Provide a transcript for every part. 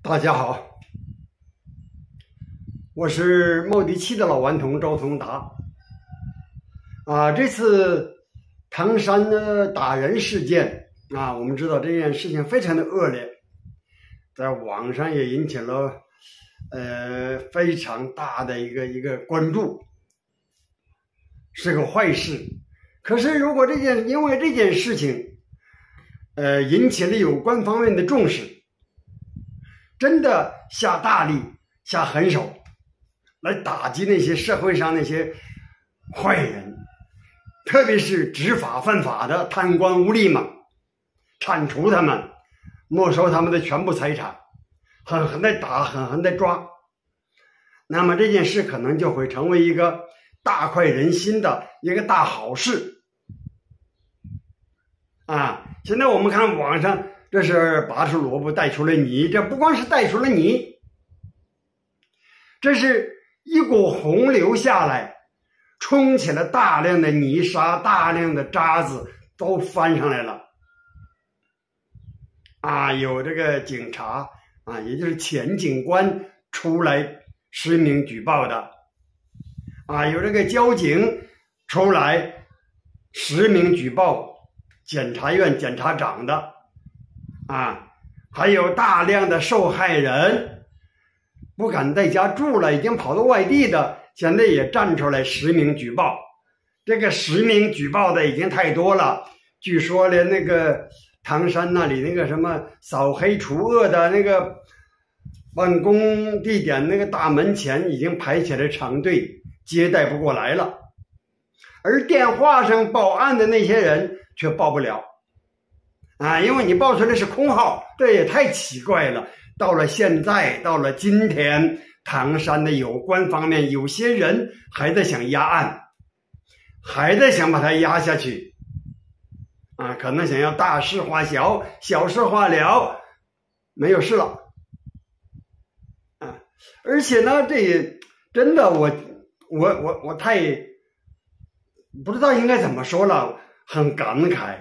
大家好，我是茂迪七的老顽童赵松达。这次唐山的打人事件我们知道这件事情非常的恶劣，在网上也引起了非常大的一个关注，是个坏事。可是如果因为这件事情引起了有关方面的重视，真的下大力下狠手来打击那些社会上那些坏人，特别是执法犯法的贪官污吏们，铲除他们，没收他们的全部财产，狠狠的打，狠狠的抓，那么这件事可能就会成为一个大快人心的一个大好事现在我们看网上，这是拔出萝卜带出了泥，这不光是带出了泥，这是一股洪流下来，冲起了大量的泥沙，大量的渣子都翻上来了有这个警察也就是前警官出来实名举报的有这个交警出来实名举报检察院检察长的还有大量的受害人不敢在家住了，已经跑到外地的，现在也站出来实名举报。这个实名举报的已经太多了，据说连那个唐山那里那个什么扫黑除恶的那个办公地点那个大门前已经排起了长队，接待不过来了。而电话上报案的那些人却报不了因为你报出来是空号，这也太奇怪了。到了现在，到了今天，唐山的有关方面有些人还在想压案，还在想把它压下去可能想要大事化小，小事化了，没有事了而且呢，这真的我太不知道应该怎么说了，很感慨，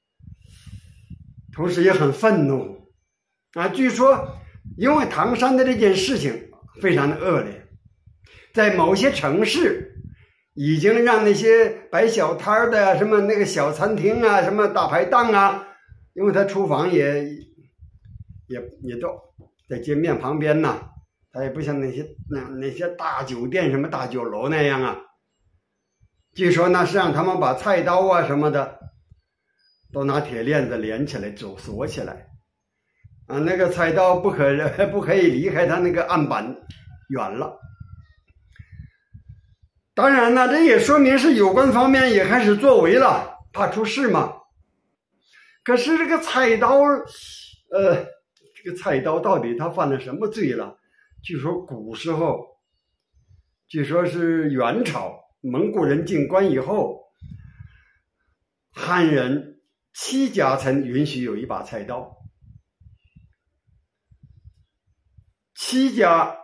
同时也很愤怒据说因为唐山的这件事情非常的恶劣，在某些城市已经让那些摆小摊的什么那个小餐厅什么大排档因为他厨房也都在街面旁边他也不像那些大酒店什么大酒楼那样据说呢是让他们把菜刀什么的都拿铁链子连起来锁起来那个菜刀不可以离开他那个案板远了。当然呢，这也说明是有关方面也开始作为了，怕出事嘛。可是这个菜刀到底他犯了什么罪了？据说古时候，据说是元朝蒙古人进关以后，汉人戚家才允许有一把菜刀。戚家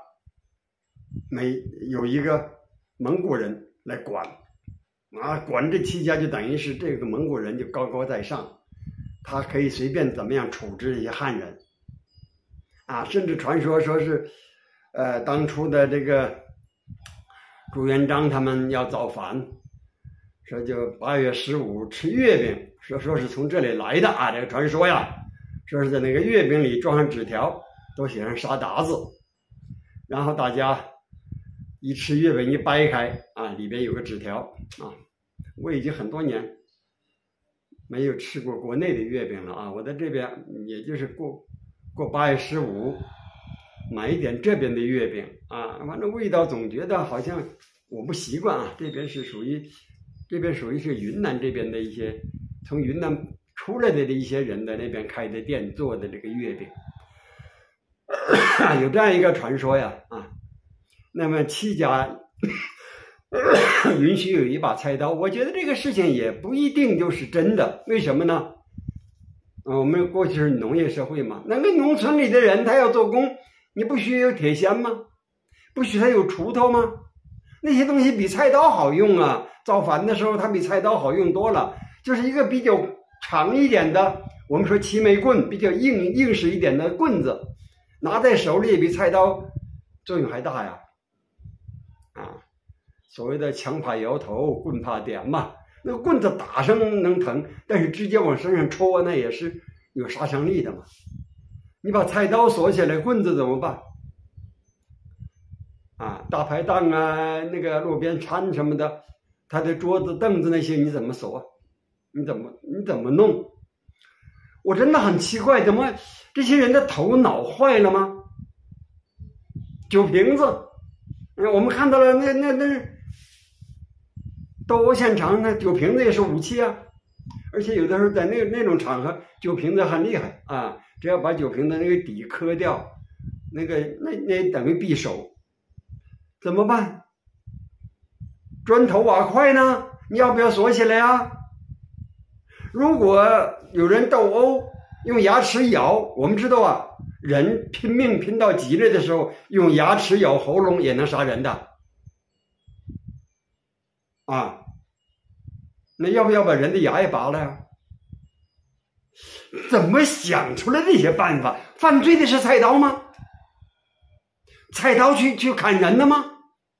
有一个蒙古人来管管这戚家，就等于是这个蒙古人就高高在上，他可以随便怎么样处置这些汉人甚至传说是当初的这个朱元璋他们要造反，说就8月15吃月饼，说是从这里来的这个传说说是在那个月饼里装上纸条，都写上沙达子，然后大家一吃月饼一掰开里边有个纸条我已经很多年没有吃过国内的月饼了我在这边也就是过8月15买一点这边的月饼反正味道总觉得好像我不习惯这边属于是云南这边的一些从云南出来的一些人的那边开的店做的这个月饼有这样一个传说那么戚家允许有一把菜刀，我觉得这个事情也不一定就是真的。为什么呢？我们过去是农业社会嘛，那个农村里的人他要做工，你不许有铁锨吗？不许他有锄头吗？那些东西比菜刀好用造反的时候它比菜刀好用多了，就是一个比较长一点的，我们说齐眉棍，比较硬实一点的棍子， 拿在手里比菜刀作用还大呀！所谓的枪怕摇头，棍怕点嘛。那个棍子打上能疼，但是直接往身上戳，那也是有杀伤力的嘛。你把菜刀锁起来，棍子怎么办？大排档啊，那个路边摊什么的，他的桌子凳子那些你怎么锁？你怎么弄？我真的很奇怪，怎么这些人的头脑坏了吗？酒瓶子，我们看到了那斗殴现场，那酒瓶子也是武器啊，而且有的时候在那种场合，酒瓶子很厉害啊，只要把酒瓶的那个底磕掉，那等于匕首，怎么办？砖头瓦块呢？你要不要锁起来啊？如果有人斗殴用牙齿咬，我们知道啊，人拼命拼到极致的时候，用牙齿咬喉咙也能杀人的那要不要把人的牙也拔了呀？怎么想出来这些办法？犯罪的是菜刀吗？菜刀去砍人的吗？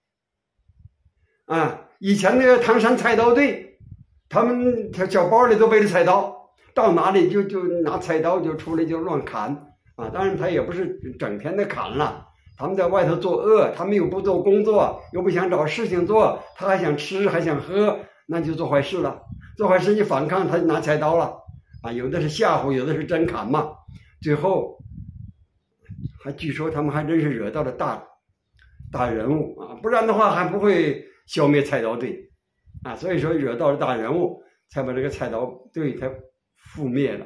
以前那个唐山菜刀队，他们小包里都背着菜刀，到哪里就拿菜刀就出来就乱砍当然他也不是整天的砍了，他们在外头作恶，他们又不做工作，又不想找事情做，他还想吃还想喝，那就做坏事了。做坏事你反抗，他就拿菜刀了有的是吓唬，有的是真砍嘛。最后据说他们还真是惹到了大人物不然的话还不会消灭菜刀队所以说惹到了大人物，才把这个菜刀队才覆灭了。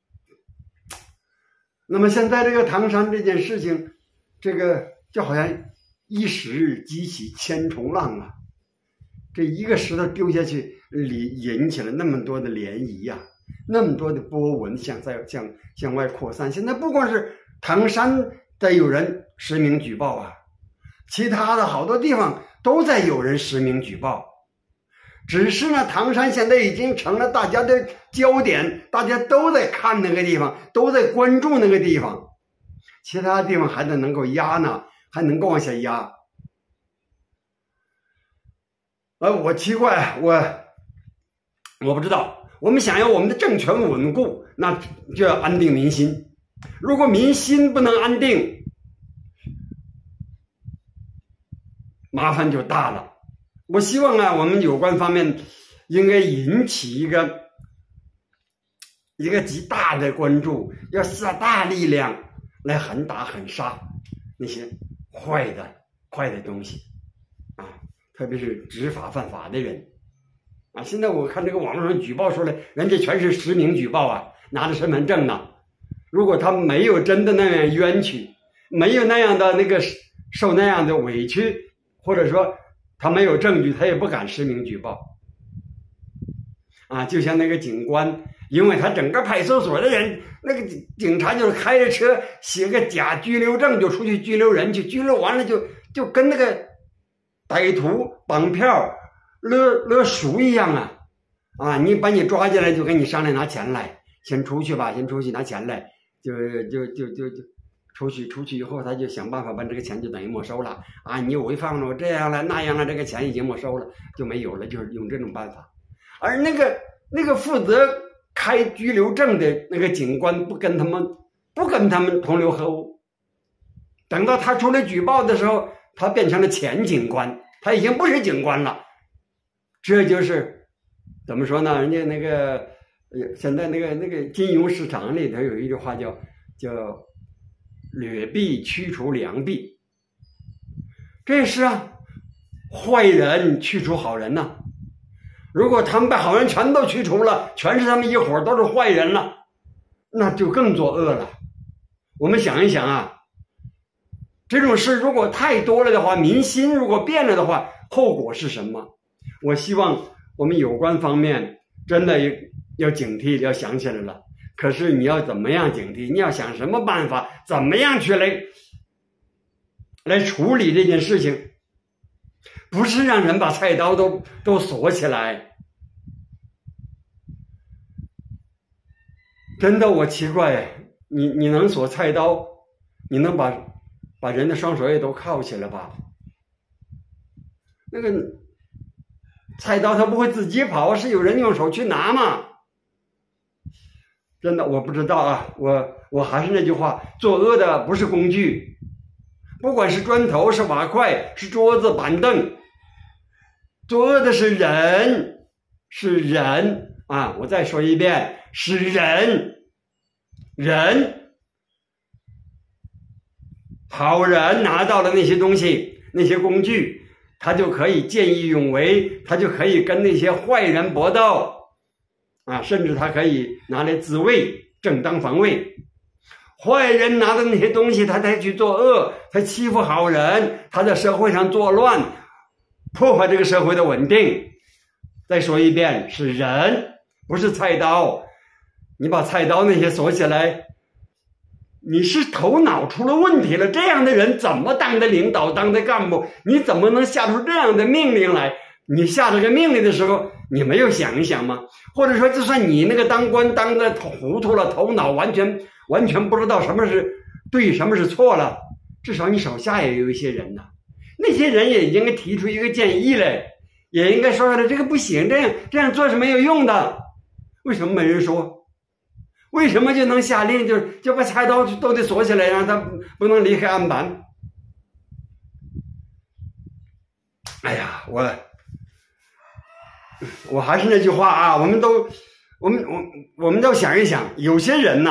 那么现在这个唐山这件事情，这个就好像一石激起千重浪这一个石头丢下去，引起了那么多的涟漪那么多的波纹向外扩散。现在不光是唐山在有人实名举报其他的好多地方都在有人实名举报。只是呢，唐山现在已经成了大家的焦点，大家都在看那个地方，都在关注那个地方，其他地方还能够压呢，还能够往下压。我奇怪，我不知道，我们想要我们的政权稳固，那就要安定民心。如果民心不能安定，麻烦就大了。我希望我们有关方面应该引起一个极大的关注，要下大力量来狠打狠杀那些坏的东西特别是执法犯法的人现在我看这个网络上举报出来，人家全是实名举报拿着身份证呢。如果他没有真的那样冤屈，没有那样的那个受那样的委屈，或者说他没有证据，他也不敢实名举报就像那个警官，因为他整个派出所的人，那个警察就是开着车写个假拘留证就出去拘留人去，拘留完了就跟那个歹徒绑票勒赎一样你把你抓进来就跟你商量拿钱来，先出去吧，先出去拿钱来，就出去以后，他就想办法把这个钱就等于没收了你违反了，我这样了那样了，这个钱已经没收了，就没有了，就是用这种办法。而那个负责开拘留证的那个警官不跟他们同流合污，等到他出来举报的时候，他变成了前警官，他已经不是警官了。这就是怎么说呢？人家那个现在那个金融市场里头有一句话叫劣币驱除良币，这是坏人驱除好人如果他们把好人全都驱除了，全是他们一伙都是坏人了，那就更作恶了。我们想一想这种事如果太多了的话，民心如果变了的话，后果是什么？我希望我们有关方面真的要警惕，要想起来了。可是你要怎么样警惕？你要想什么办法？怎么样去来处理这件事情？不是让人把菜刀都锁起来。真的，我奇怪，你能锁菜刀， 你能把人的双手也都铐起来吧？那个菜刀它不会自己跑，是有人用手去拿嘛？真的我不知道啊，我还是那句话，作恶的不是工具，不管是砖头是瓦块是桌子板凳，作恶的是人，是人啊！我再说一遍，是人，好人拿到了那些东西那些工具，他就可以见义勇为，他就可以跟那些坏人搏斗啊，甚至他可以拿来自卫，正当防卫。坏人拿的那些东西他才去作恶，他欺负好人，他在社会上作乱，破坏这个社会的稳定。再说一遍，是人，不是菜刀。你把菜刀那些锁起来，你是头脑出了问题了。这样的人怎么当的领导，当的干部？你怎么能下出这样的命令来？你下这个命令的时候，你没有想一想吗？或者说，就算你那个当官当的糊涂了，头脑完全不知道什么是对，什么是错了，至少你手下也有一些人呢。那些人也应该提出一个建议来，也应该说了这个不行，这样做是没有用的。为什么没人说？为什么就能下令就把菜刀都得锁起来，让他不能离开案板？哎呀，我还是那句话啊，我们都想一想，有些人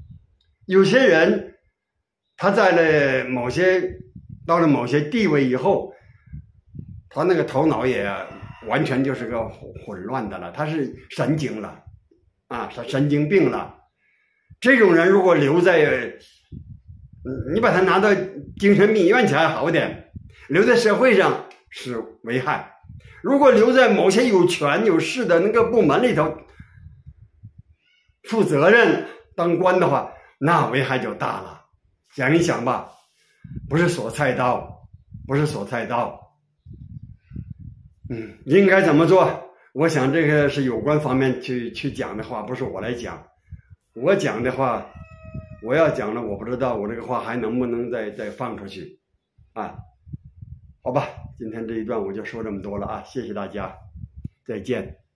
他到了某些地位以后，他那个头脑也完全就是个混乱的了，他是神经了啊，他神经病了。这种人如果留在你把他拿到精神病院去还好点，留在社会上是危害。如果留在某些有权有势的那个部门里头负责任当官的话，那危害就大了。想一想吧，不是锁菜刀，应该怎么做？我想这个是有关方面去讲的话，不是我来讲。我讲的话，我要讲了，我不知道我这个话还能不能再放出去啊？好吧，今天这一段我就说这么多了啊，谢谢大家，再见。